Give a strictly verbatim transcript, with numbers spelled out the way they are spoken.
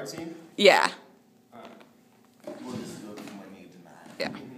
Our team? Yeah. Alright. We'll just go with what we need tonight. Yeah.